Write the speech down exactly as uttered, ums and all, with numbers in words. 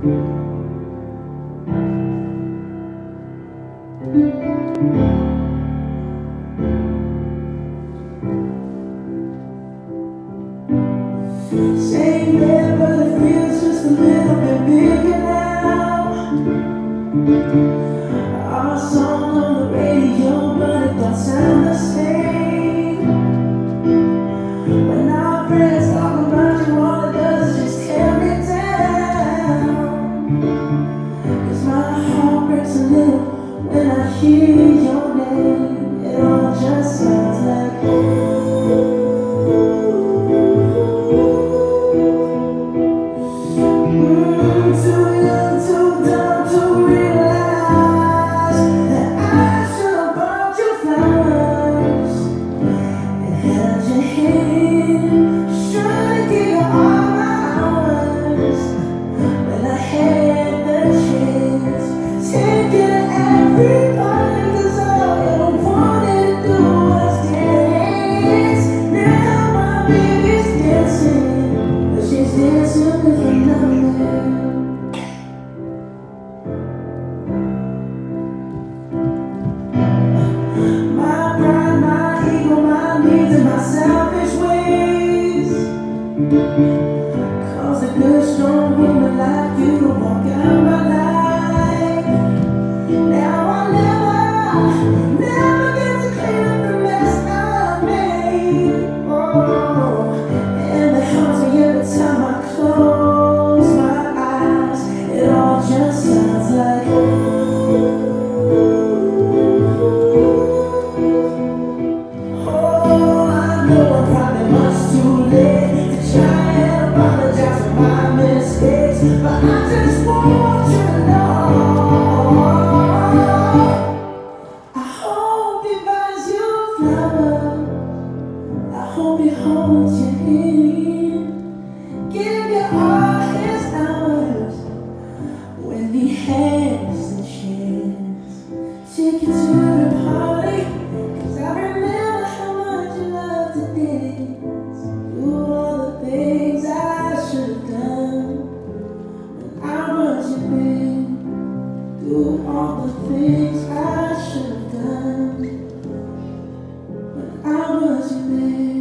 Same there, but it feels just a little bit bigger now. Our song on the radio, but it don't sound the same. When our friends talk about you, all it does is just tear me down. Cause my heart breaks a little when I hear your name. It all just sounds like ooh. Cause a good strong woman like you to walk out my life. Now I'll never, never get to clean up the mess I made. Oh, and it haunts me every time I close my eyes. It all just sounds like oh, I know I'm probably much too late to try and apologize for my mistakes, but I just want you to know I hope he buys you flowers. I hope he holds your hand, give you all his hours when he has the chance. Take you to the party, cause I remember how much you loved to dance. Do all the things I should have done when I was your man. Do all the things I should have done when I was your man.